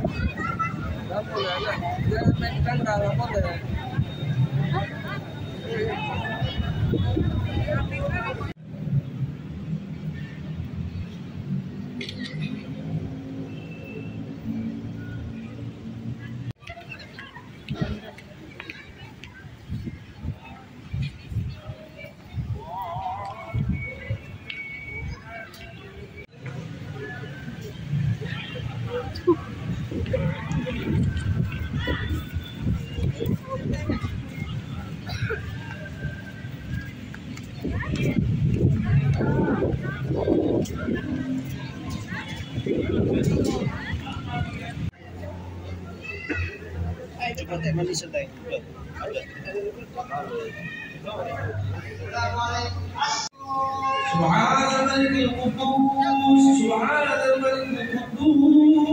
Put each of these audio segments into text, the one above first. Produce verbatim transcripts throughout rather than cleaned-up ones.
Ayo cepat deh mandi sedang. Subhanal Qudus, Subhanal Qudus.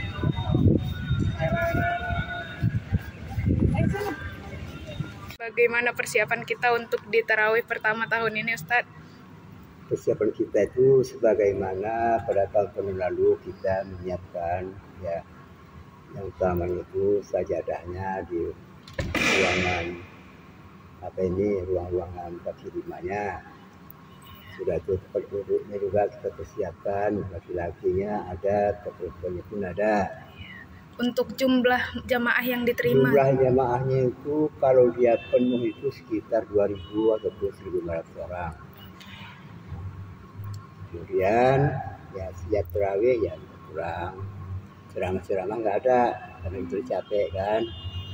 Bagaimana persiapan kita untuk di tarawih pertama tahun ini, Ustadz? Persiapan kita itu sebagaimana pada tahun lalu kita menyiapkan, ya, yang utama itu sajadahnya di ruangan apa ini ruang-ruangan kaki limanya. Sudah itu tempat duduknya juga kita persiapkan, laki-lakinya ada, perempuannya pun ada. Untuk jumlah jamaah yang diterima? Jumlah jamaahnya itu kalau dia penuh itu sekitar dua ribu atau seribu lima ratus orang. Kemudian ya setiap tarawih ya kurang, ceramah-ceramah nggak ada karena itu capek kan.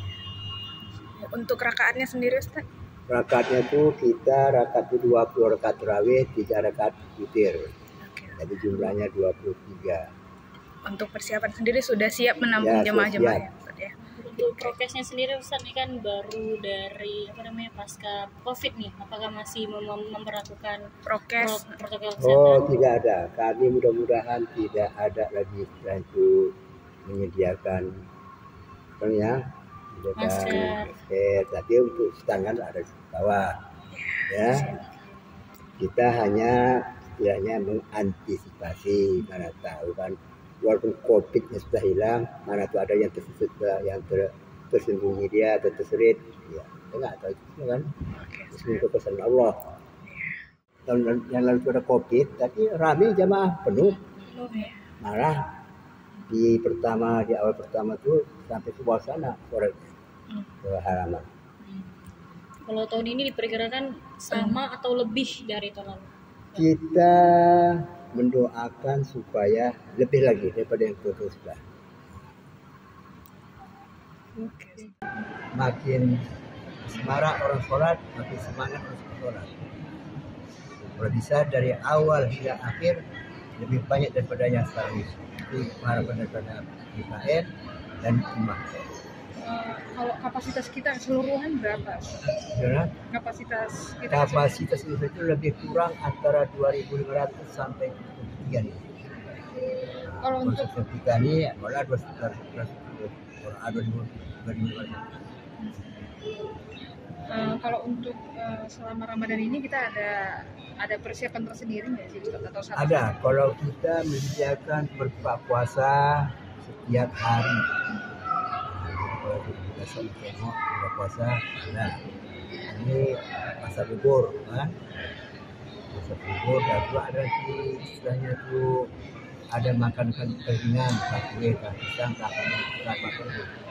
Untuk rakaatnya sendiri, Ustaz? Rakaatnya tuh kita rakaat itu dua puluh rakaat tarawih, tiga rakaat witir. Oke. Jadi jumlahnya dua puluh tiga. Untuk persiapan sendiri sudah siap menampung Ya, jemaah-jemaah siap. ya, Ustaz ya? Untuk prokesnya sendiri Ustaz, ini kan baru dari apa namanya pasca Covid nih, apakah masih mem memperlakukan Prokes? pro protokol Oh, kesehatan? tidak ada. Kami mudah-mudahan tidak ada lagi setelah itu menyediakan apa ya? Menyediakan Masker. masker. Tapi untuk tangan ada di bawah. Ya. Kita hanya istilahnya mengantisipasi, mana tahu kan walaupun Covid-nya sudah hilang, mana tuh ada yang tersesat, yang ter, tersembunyi dia atau terserit, ya kita nggak tahu itu kan. Semoga kepesan Allah. Tahun yang lalu ada Covid, tapi ramai jamaah penuh, malah di pertama di awal pertama tuh sampai ke bawah sana, sore ke halaman. Kalau tahun ini diperkirakan sama atau lebih dari tahun lalu? Kita mendoakan supaya lebih lagi daripada yang terus sudah. Oke. Makin semarak orang sholat, makin semangat orang sholat. Kalau bisa dari awal hingga akhir lebih banyak daripada yang sekarang ini. Itu harapan daripada B K N dan imam. Uh, kalau kapasitas kita keseluruhan berapa? Ya, Kapasitas kita kapasitas itu lebih kurang antara dua ribu lima ratus sampai tiga ribu. Kalau untuk Konsep kita ini malah dua ribu lima ratus. uh, kalau untuk uh, selama Ramadan ini kita ada ada persiapan tersendiri nggak sih, Ustaz, atau satu? Ada, kalau kita menyediakan berbuka puasa setiap hari. Kalau kita biasa tengok berbuka puasa, nah ini masa libur kan, masa libur dan juga ada di istilahnya tuh ada makan-makan keringan, kue, pisang, apa apa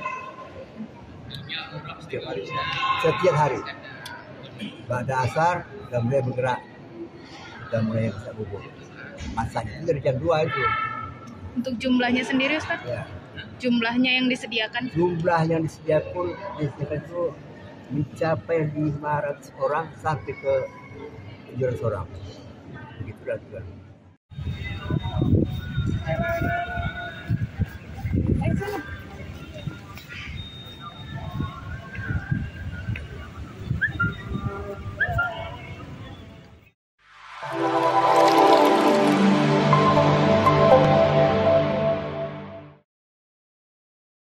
setiap hari. Setiap hari. Pada asar sudah mulai bergerak, sudah mulai bisa bubur. Masaknya itu dari jam dua itu. Untuk jumlahnya sendiri, Ustaz? Ya. Jumlahnya yang disediakan? Jumlah yang disediakan, disediakan itu mencapai lima ratus orang sampai ke tujuh ratus orang. Begitulah juga. Ayo sana.